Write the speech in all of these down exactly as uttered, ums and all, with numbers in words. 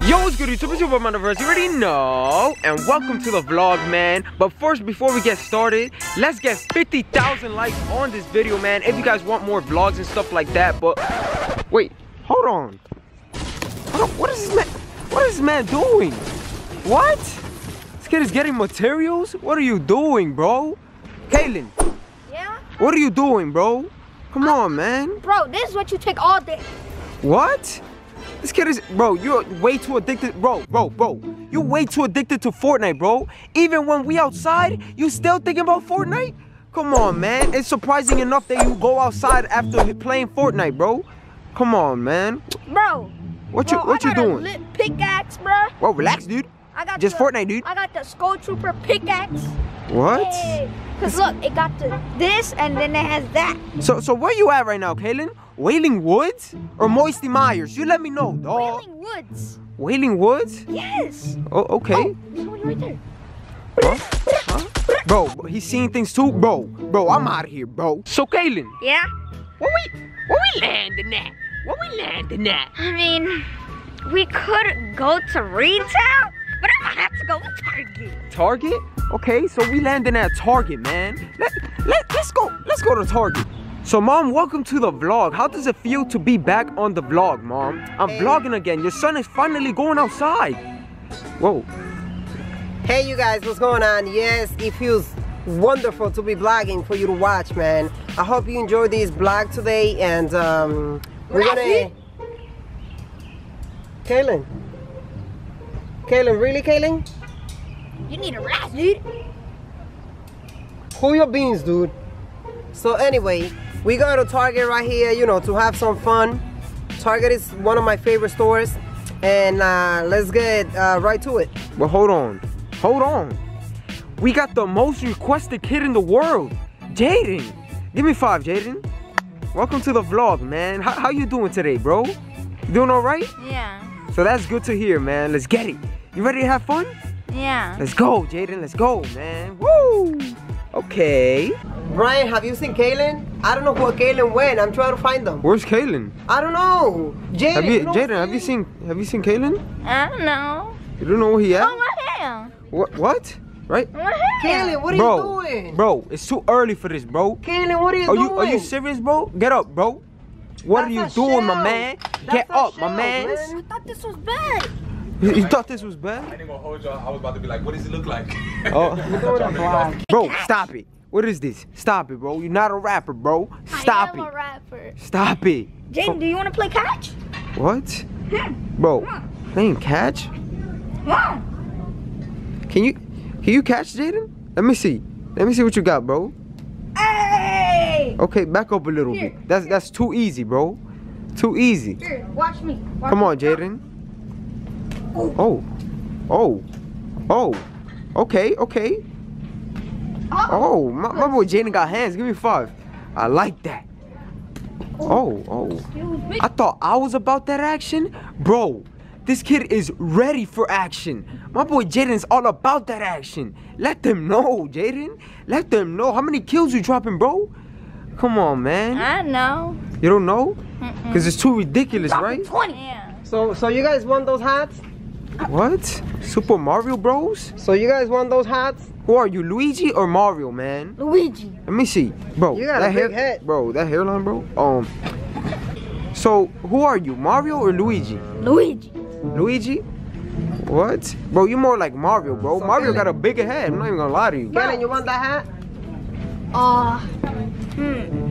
Yo, what's good YouTube? It's your boy Moniverse, you already know. And welcome to the vlog, man. But first, before we get started, let's get fifty thousand likes on this video, man. If you guys want more vlogs and stuff like that. But wait, hold on. Hold on. What is this man? What is this man doing? What? This kid is getting materials? What are you doing, bro? Kaylin. Yeah? What are you doing, bro? Come uh, on, man. Bro, this is what you take all day. What? This kid is, bro, you're way too addicted. Bro, bro, bro. You're way too addicted to Fortnite, bro. Even when we outside, you still thinking about Fortnite? Come on, man. It's surprising enough that you go outside after playing Fortnite, bro. Come on, man. Bro. What you bro, what I you got doing? A lit pickaxe, bro. Well, relax, dude. I got just the, Fortnite, dude. I got the Skull Trooper pickaxe. What? Hey. Cause look, it got the this and then it has that. So so where you at right now, Kaylin? Wailing Woods or Moisty Myers? You let me know, dog. Wailing Woods. Wailing Woods? Yes. Oh, okay. Oh, there's one right there. Huh? Huh? Bro, he's seeing things too, bro. Bro, I'm out of here, bro. So Kaylin. Yeah. Where we where we landing at? Where we landing at? I mean, we could go to Reed's house, but I'm gonna have to go to Target. Target? Okay, so we landing at Target, man. Let, let, let's go. Let's go to Target. So, Mom, welcome to the vlog. How does it feel to be back on the vlog, Mom? I'm hey. vlogging again. Your son is finally going outside. Whoa. Hey, you guys, what's going on? Yes, it feels wonderful to be vlogging for you to watch, man. I hope you enjoyed this vlog today, and um, we're gonna... Kaylin. Kaylin, really, Kaylin? You need a rest, dude. Cool your beans, dude. So anyway, we go to Target right here, you know, to have some fun. Target is one of my favorite stores, and uh, let's get uh, right to it. Well, hold on, hold on. We got the most requested kid in the world, Jaden. Give me five, Jaden. Welcome to the vlog, man. How, how you doing today, bro? You doing all right? Yeah. So that's good to hear, man. Let's get it. You ready to have fun? Yeah. Let's go, Jaden. Let's go, man. Woo! Okay. Brian, have you seen Kaylin? I don't know where Kaylin went. I'm trying to find them. Where's Kaylin? I don't know. Jaden, have you, you know Jaden, have you seen have you seen Kaylin? I don't know. You don't know where he at? Oh, my hair. What? What? Right? My hair. Kaylin, what are bro, you doing? Bro, it's too early for this, bro. Kaylin, what are you are doing? You, are you serious, bro? Get up, bro. What That's are you a doing, shell. my man? That's Get a up, shell, my man. man. I thought this was bad. You thought this was bad? I ain't gonna hold y'all. I was about to be like, what does it look like? Oh, bro, stop it. What is this? Stop it, bro. You're not a rapper, bro. Stop I am it. a rapper. Stop it. Jaden, do you want to play catch? What? Bro, playing catch? Yeah. Can you can you catch, Jaden? Let me see. Let me see what you got, bro. Hey! Okay, back up a little Here. bit. That's that's too easy, bro. Too easy. Here, watch me. Watch Come me. on, Jaden. Oh. Oh. Oh. Okay, okay. Oh, my, my boy Jaden got hands. Give me five. I like that. Oh, oh. I thought I was about that action. Bro, this kid is ready for action. My boy Jaden's all about that action. Let them know, Jaden. Let them know. How many kills you dropping, bro? Come on, man. I know. You don't know? Because it's too ridiculous, right? twenty. Yeah. So, so you guys want those hats? What? Super Mario Bros? So you guys want those hats? Who are you, Luigi or Mario, man? Luigi. Let me see. Bro, You got that a big hair, head. Bro, that hairline, bro. Um, so, who are you, Mario or Luigi? Luigi. Luigi? What? Bro, you more like Mario, bro. So Mario Kaylin- got a bigger head. I'm not even gonna lie to you. Kaylin, you want that hat? Uh, hmm.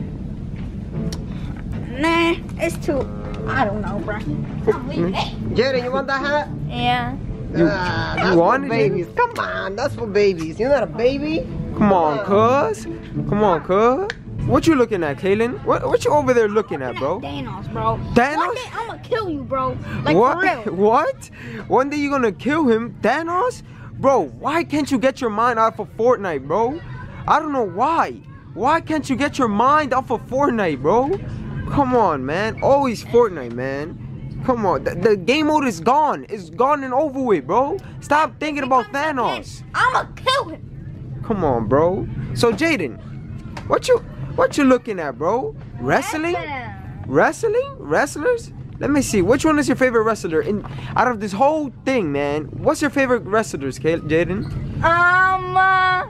Nah, it's too, I don't know, bro. Jaden, you want that hat? Yeah. You, Ah, you that's want for it? babies. Come on, that's for babies. You're not a baby. Come on, cuz. Come on, cuz. What you looking at, Kaylin? What, what you over there looking at, bro? Thanos, bro. Thanos? One day I'm gonna kill you, bro. Like, what? for real. What? One day you're gonna kill him? Thanos? Bro, why can't you get your mind off of Fortnite, bro? I don't know why. Why can't you get your mind off of Fortnite, bro? Come on, man. Always Fortnite, man. Come on. The, the game mode is gone. It's gone and over with, bro. Stop thinking about Thanos. I'ma kill him. Come on, bro. So, Jaden, what you what you looking at, bro? Wrestling? Wrestling? Wrestlers? Let me see. Which one is your favorite wrestler? In out of this whole thing, man, what's your favorite wrestlers, Jaden? Um, uh,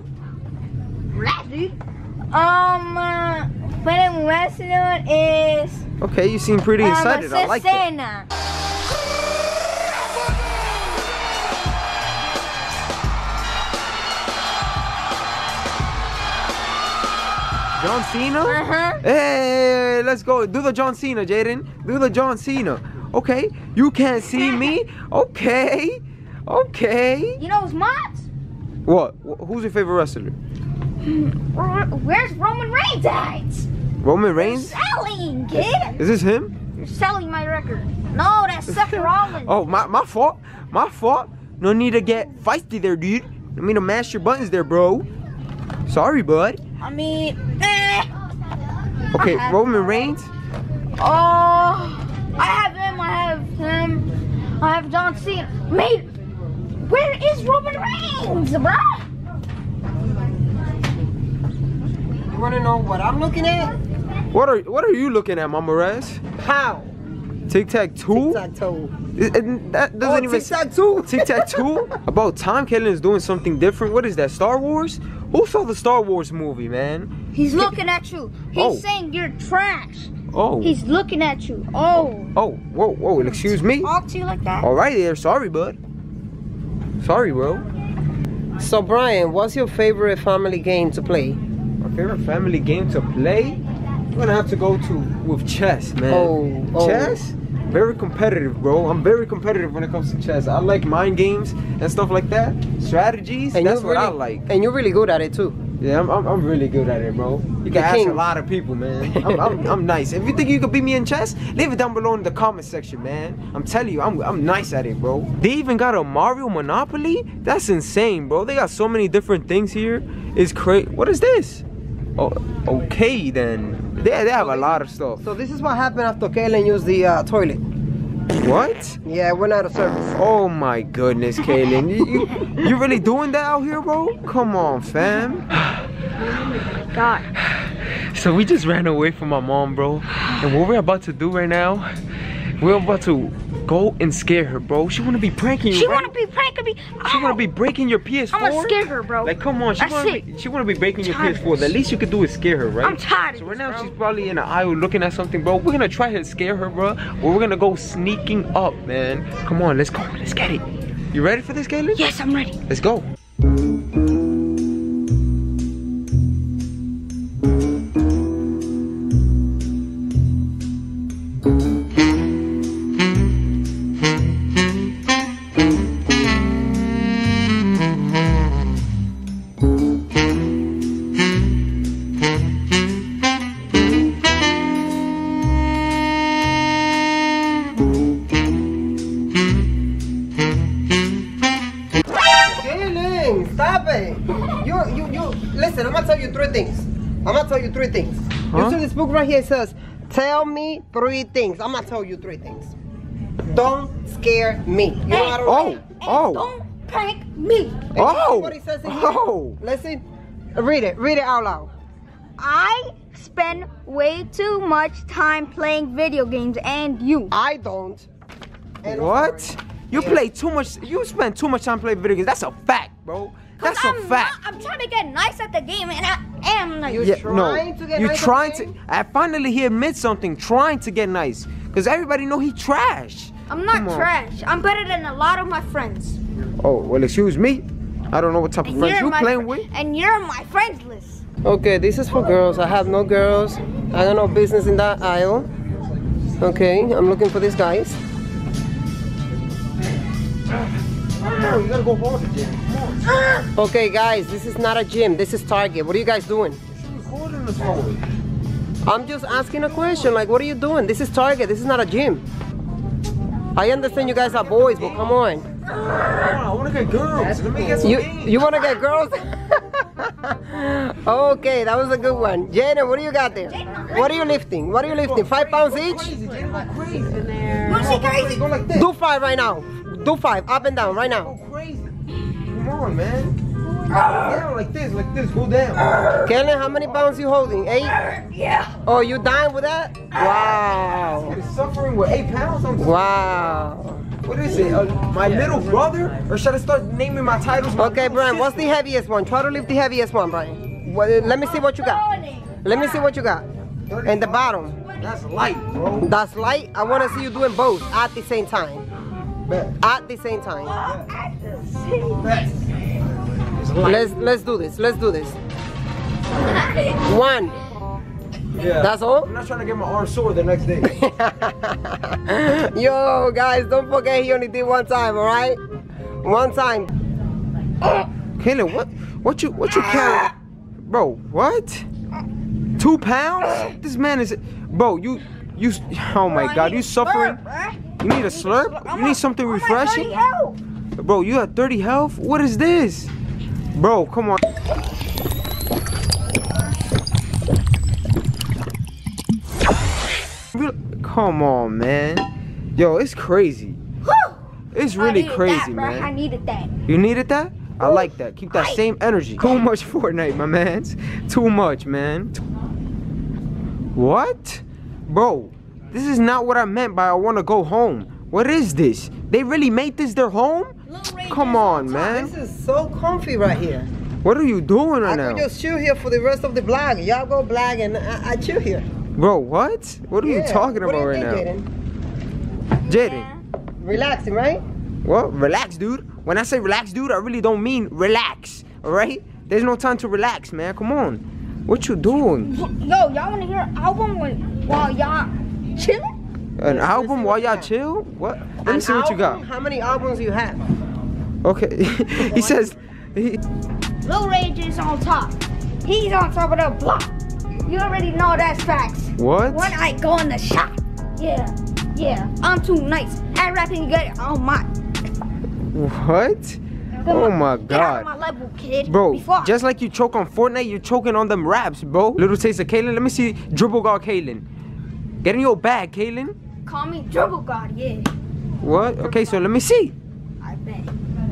um, uh, favorite wrestler is. Okay, you seem pretty um, excited. I like it. John Cena? Uh-huh. Hey, let's go. Do the John Cena, Jaden. Do the John Cena. Okay. You can't see me? Okay. Okay. You know who's Mods? What? Who's your favorite wrestler? Where's Roman Reigns at? Roman Reigns? Selling, kid. Is this him? You're selling my record. No, that's Seth Rollins. Oh, my, my fault. My fault. No need to get feisty there, dude. I mean to mash your buttons there, bro. Sorry, bud. I mean, eh. Okay, Roman Reigns? Oh, I have him, I have him, I have John Cena. Mate, where is Roman Reigns, bro? You wanna know what I'm looking at? What are What are you looking at, Mama Rez? How? Tic-tac-toe? Tic-tac-toe. That doesn't Oh, even tic-tac-toe. Tic-tac-toe? About time Kaylin is doing something different. What is that, Star Wars? Who saw the Star Wars movie, man? He's looking at you. He's Oh. saying you're trash. Oh. He's looking at you. Oh. Oh, whoa, whoa, excuse me? Talk to you like that? All right there, sorry, bud. Sorry, bro. So Brian, what's your favorite family game to play? My favorite family game to play? I'm gonna have to go to with chess, man. Oh, oh. Chess? Very competitive, bro. I'm very competitive when it comes to chess. I like mind games and stuff like that. Strategies, And that's you're what I really- like. And you're really good at it too. Yeah, I'm, I'm, I'm really good at it, bro. You can The ask king. a lot of people, man. I'm, I'm, I'm nice. If you think you can beat me in chess, leave it down below in the comment section, man. I'm telling you, I'm, I'm nice at it, bro. They even got a Mario Monopoly? That's insane, bro. They got so many different things here. It's crazy. What is this? Oh, okay, then. They, they have a lot of stuff. So this is what happened after Kaylin used the uh, toilet. What? Yeah, it went out of service. Oh my goodness, Kaylin. You, you, you really doing that out here, bro? Come on, fam. God. So we just ran away from my mom, bro. And what we're about to do right now, we're about to go and scare her, bro. She wanna be pranking you, She right? wanna be pranking me. She wanna be breaking your P S four? I'm gonna scare her, bro. Like, come on, she That's wanna it. be, she wanna be breaking your P Tired S of four. The this. least you could do is scare her, right? I'm tired of So right this, now bro. she's probably in the aisle looking at something, bro. We're gonna try to scare her, bro. Or we're gonna go sneaking up, man. Come on, let's go. Let's get it. You ready for this, Kaylin? Yes, I'm ready. Let's go. Kaylin, stop it. You, you, you. Listen, I'm gonna tell you three things. I'm gonna tell you three things. Huh? You see this book right here? It says, "Tell me three things." I'm gonna tell you three things. Don't scare me. You know how to Oh, write? oh, Don't prank me. And oh, what it says in here? oh. Listen, read it. Read it out loud. I spend way too much time playing video games, and you. I don't. And I'm What? sorry. You Yeah. play too much. You spend too much time playing video games. That's a fact, bro. That's a I'm fact. Not, I'm trying to get nice at the game, and I am nice. You- Yeah, trying no. to get You're nice at trying the to. game? I finally he admits something. Trying to get nice, cause everybody know he trash. I'm not Come on. trash. I'm better than a lot of my friends. Oh well, excuse me. I don't know what type of And friends you're you my playing fr- with. And you're on my friends list. Okay, this is for girls. I have no girls. I got no business in that aisle. Okay, I'm looking for these guys. No, you gotta go harder, Jim. Come on. Okay, guys, this is not a gym. This is Target. What are you guys doing? She's recording us always. I'm just asking a question. Like, what are you doing? This is Target. This is not a gym. I understand you guys are boys, but come on. Come on, I wanna get girls. Let me get some You games. you want to get girls? Okay, that was a good one. Jaden, what do you got there? What are you lifting? What are you lifting? Five pounds each? Crazy, Jim, go crazy. You see crazy? Go like this. Do five right now. Do five, up and down, right now. Go crazy. Come on, man. Down like this, like this, go down. Kaylin, how many pounds you holding? Eight? Yeah. Oh, you dying with that? Wow. You're suffering with eight pounds? I'm Wow. What is it? Uh, my little brother? Or should I start naming my titles? My Okay, little Brian, what's the sister? heaviest one? Try to lift the heaviest one, Brian. Well, let me see what you got. Let me see what you got. And the bottom. That's light, bro. That's light. I want to see you doing both at the same time. Bet. At the same time. Bet. It's light. Let's let's do this. Let's do this. One. Yeah. That's all? I'm not trying to get my arm sore the next day. Yo, guys, don't forget he only did one time, all right? One time. Kaylin, what what you what you carry? Bro, what? Two pounds? This man is bro, you you oh my god, you suffering? You need a slurp? You need something refreshing? Bro, you have thirty health? What is this? Bro, come on. Come on, man. Yo, it's crazy. It's really crazy, man. I needed that. You needed that? I like that. Keep that same energy. Too much Fortnite, my man. Too much, man. What? Bro, this is not what I meant by I want to go home. What is this? They really made this their home? Come on, man. This is so comfy right here. What are you doing right I now? could just chill here for the rest of the vlog. Y'all go vlog and I, I chill here. Bro, what? What are you Yeah. talking What do about you right think, now? Jaden? Jaden. Relaxing, right? Well, relax, dude. When I say relax, dude, I really don't mean relax. Alright? There's no time to relax, man. Come on. What you doing? Yo, y'all wanna hear an album when, while y'all chilling? An Let's album see while what y'all you got. chill? What? Let me An see what you album? got. How many albums do you have? Okay. He says he, Lil Rage is on top. He's on top of the block. You already know that's facts. what? When I go in the shop. Yeah, yeah. I'm too nice. I rapping good on my. What? Oh my Get out of god. my level, kid. Bro, Before I- just like you choke on Fortnite, you're choking on them raps, bro. Little taste of Kaylin. Let me see dribble guard Kaylin. Get in your bag, Kaylin. call me Dribble God, yeah. What? Okay, so let me see. I bet.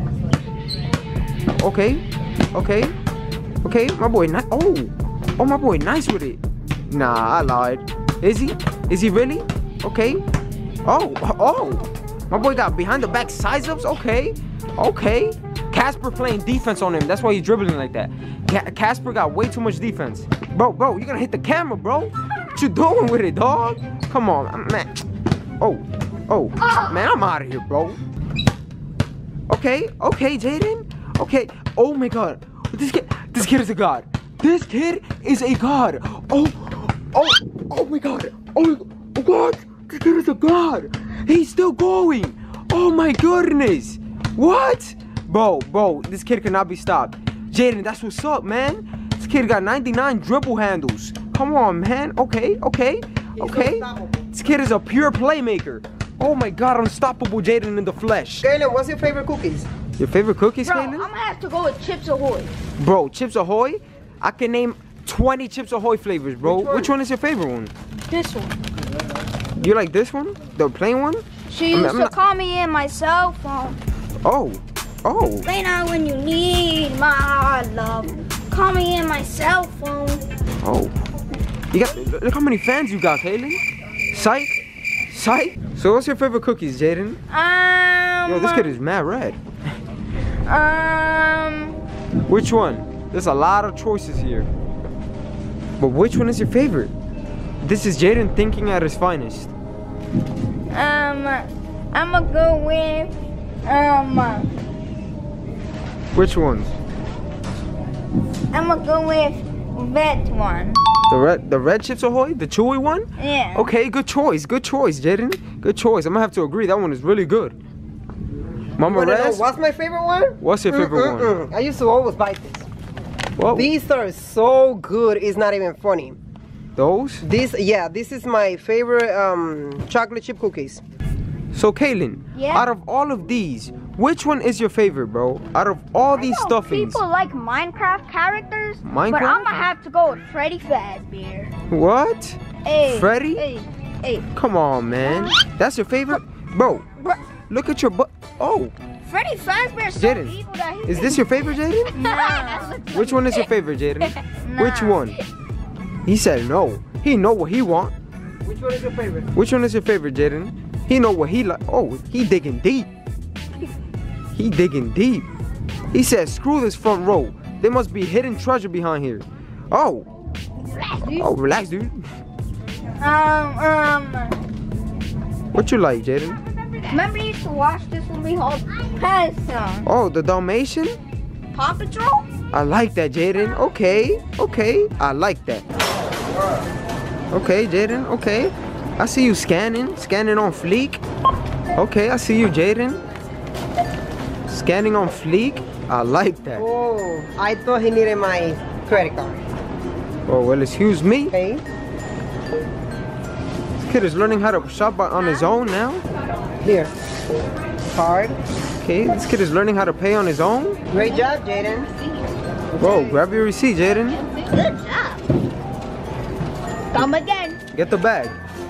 Okay. Okay. Okay, my boy nice. Oh. Oh, my boy nice with it. Nah, I lied. Is he? Is he really? Okay. Oh. Oh. My boy got behind the back size ups. Okay. Okay. Casper playing defense on him. That's why he's dribbling like that. Ca Casper got way too much defense. Bro, bro, you're gonna hit the camera, bro. What you doing with it, dog? Come on, man. Oh. Oh. Man, I'm out of here, bro. Okay. Okay, Jaden. Okay. Oh my god. This kid this kid is a god. This kid is a god. Oh. Oh. Oh my god. Oh my god. What? This kid is a god. He's still going. Oh my goodness. What? Bro, bro, this kid cannot be stopped. Jaden, that's what's up, man. This kid got ninety-nine dribble handles. Come on, man. Okay, okay, okay. This kid is a pure playmaker. Oh my god, unstoppable Jaden in the flesh. Kaylin, what's your favorite cookies? Your favorite cookies, Bro, I'm Kaylin? gonna have to go with Chips Ahoy. Bro, Chips Ahoy? I can name twenty Chips Ahoy flavors, bro. Which one? Which one is your favorite one? This one. You like this one? The plain one? She I'm- used I'm to not- call me in my cell phone. Oh. Oh. Right now when you need my love. Call me in my cell phone. Oh. You got look how many fans you got, Kaylin. Psych. Psych. So what's your favorite cookies, Jaden? Um. Yo, this kid is mad red. Um. Which one? There's a lot of choices here. But which one is your favorite? This is Jaden thinking at his finest. Um. I'm gonna go with. Um. Which ones? I'm gonna go with that one. The red the red Chips Ahoy? The chewy one? Yeah. Okay, good choice. Good choice, Jaden. Good choice. I'm gonna have to agree. That one is really good. Mama Wanna know Raz? what's my favorite one? What's your favorite one? Mm-mm-mm. I used to always buy this. What? These are so good, it's not even funny. Those? This, yeah, this is my favorite um, chocolate chip cookies. So Kaylin, Yeah? out of all of these, which one is your favorite, bro? Out of all these I know stuffings. People like Minecraft characters, but Minecraft? I'm gonna have to go with Freddy Fazbear. What? Hey, Freddy? Hey, hey. Come on, man. That's your favorite? Bro, Bro, look at your butt. Oh, Freddy Fazbear is so Jaden, evil that he is this your favorite, Jaden? Nah. Which one is your favorite, Jaden? Nah. Which one? He said no. He know what he want. Which one is your favorite? Which one is your favorite, Jaden? He know what he like. Oh, he digging deep. He digging deep. He said, screw this front row. There must be hidden treasure behind here. Oh. Relax, dude. Oh, relax, dude. Um, um. What you like, Jaden? Remember you used to watch this movie called Phantom? Oh, the Dalmatian? Paw Patrol? I like that, Jaden. Okay, okay. I like that. Okay, Jaden. Okay. I see you scanning. Scanning on fleek. Okay, I see you, Jaden. Scanning on fleek. I like that. Oh, I thought he needed my credit card. Oh, well, excuse me. Okay. This kid is learning how to shop by- on his own now. Here. Card. Okay, this kid is learning how to pay on his own. Great job, Jaden. Whoa, grab your receipt, Jaden. Good job. Come again. Get the bag.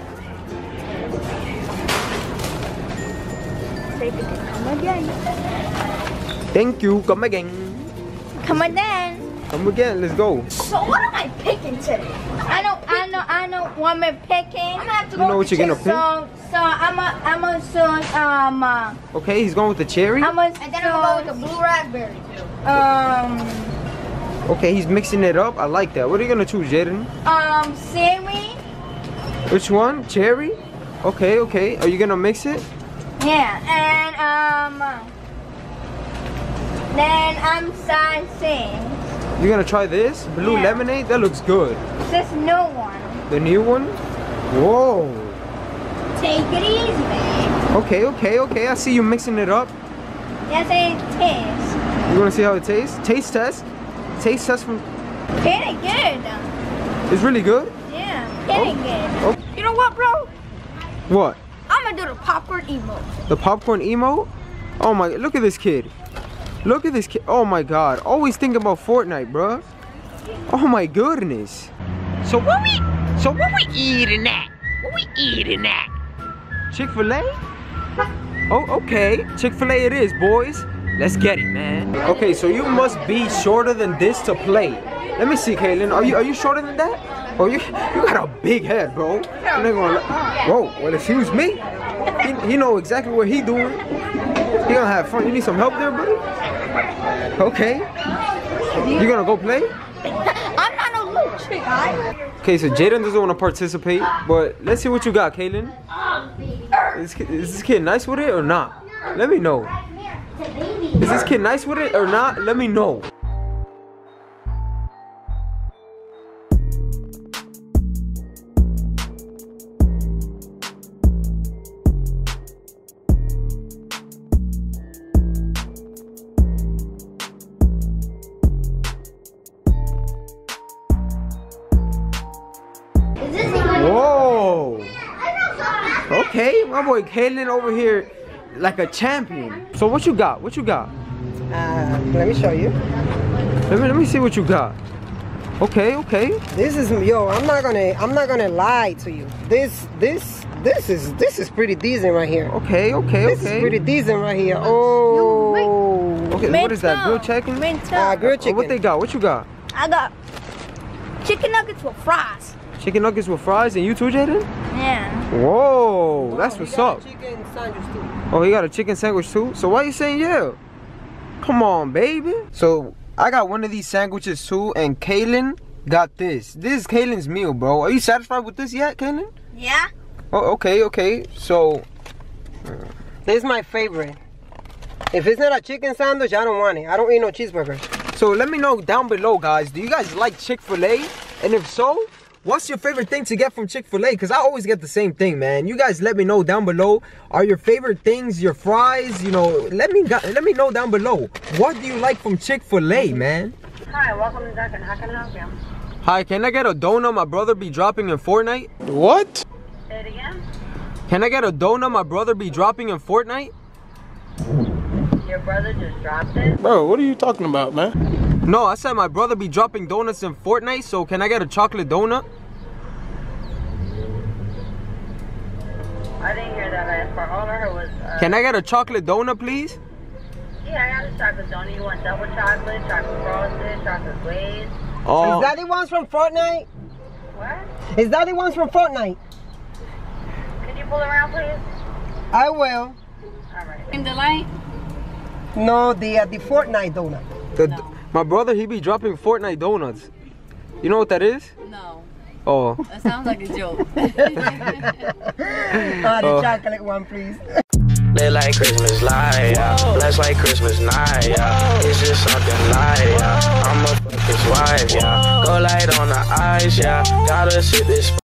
Come again. Thank you. Come again. Come again. Come again. Let's go. So what am I picking today? I know, I know, I know what I'm picking. I'm gonna have to You go know with what you're the gonna cherry. So, so I'm a, I'm a, so, um, uh, Okay, he's going with the cherry. I'm a, and then I'm gonna go with the blue raspberry. Um, Okay, he's mixing it up. I like that. What are you gonna choose, Jaden? um, seaweed. Which one? Cherry? Okay, okay. Are you gonna mix it? Yeah, and um, then I'm sizing You're gonna try this? Blue Yeah. lemonade? That looks good. this new one. The new one? Whoa. Take it easy, man. Okay, okay, okay. I see you mixing it up. That's a taste. You wanna see how it tastes? Taste test? Taste test from... Pretty good. It's really good? Yeah, pretty Oh. good. Oh. You know what, bro? What? I'm gonna do the popcorn emote. The popcorn emote? Oh my, look at this kid. Look at this kid. Oh my God. Always thinking about Fortnite, bruh. Oh my goodness. So what we, so what we eating at? What we eating at? Chick-fil-A? Oh, okay. Chick-fil-A it is, boys. Let's get it, man. Okay, so you must be shorter than this to play. Let me see, Kaylin. Are you are you shorter than that? Oh, you you got a big head, bro. You're not gonna let- Whoa, well, excuse me. He, he know exactly what he doing. He gonna have fun. You need some help there, buddy? Okay. You gonna go play? I'm not a little trick, guy. Okay, so Jaden doesn't want to participate, but let's see what you got, Kaylin. Is, is this kid nice with it or not? Let me know. Is this kid nice with it or not? Let me know. Is this even? Whoa. Okay, my boy Kaylin over here like a champion. So what you got? What you got? Uh, let me show you. Let me let me see what you got. Okay, okay. This is yo. I'm not gonna. I'm not gonna lie to you. This, this, this is this is pretty decent right here. Okay, okay, This is pretty okay. decent right here. Oh. Okay, what is that? Grilled chicken? Uh, grilled Oh, chicken. what they got? What you got? I got chicken nuggets with fries. Chicken nuggets with fries and you too, Jaden? Yeah. Whoa, that's He what's got up. Chicken sandwich too. Oh, he got a chicken sandwich too? So why you saying yeah? Come on, baby. So I got one of these sandwiches too, and Kaylin got this. This is Kaylin's meal, bro. Are you satisfied with this yet, Kaylin? Yeah. Oh, okay, okay. So, This is my favorite. If it's not a chicken sandwich, I don't want it. I don't eat no cheeseburgers. so let me know down below, guys. Do you guys like Chick-fil-A? And if so, what's your favorite thing to get from Chick-fil-A? Because I always get the same thing, man. You guys let me know down below. Are your favorite things your fries? You know, let me let me know down below. What do you like from Chick-fil-A, man? Hi, welcome to Dunkin'. How can I help you? Hi, can I get a donut my brother be dropping in Fortnite? What? Say it again. Can I get a donut my brother be dropping in Fortnite? Your brother just dropped it. Bro, what are you talking about, man? No, I said my brother be dropping donuts in Fortnite, so can I get a chocolate donut? I didn't hear that last part. All I heard was. Uh, Can I get a chocolate donut, please? Yeah, I got the chocolate donut. You want double chocolate, chocolate frosted, chocolate glazed? Oh, Is that the ones from Fortnite? What? Is that the ones from Fortnite? Can you pull around, please? I will. All right. In the light? No, the uh, the Fortnite donut. the, No. my brother, he be dropping Fortnite donuts. You know what that is? No. Oh. That sounds like a joke. Ah, the Oh. chocolate one, please. Lit like Christmas light, yeah. Blessed like Christmas night, yeah. It's just something light, yeah. I'm a fuck his wife, yeah. Go light on the ice, yeah. Gotta sip this.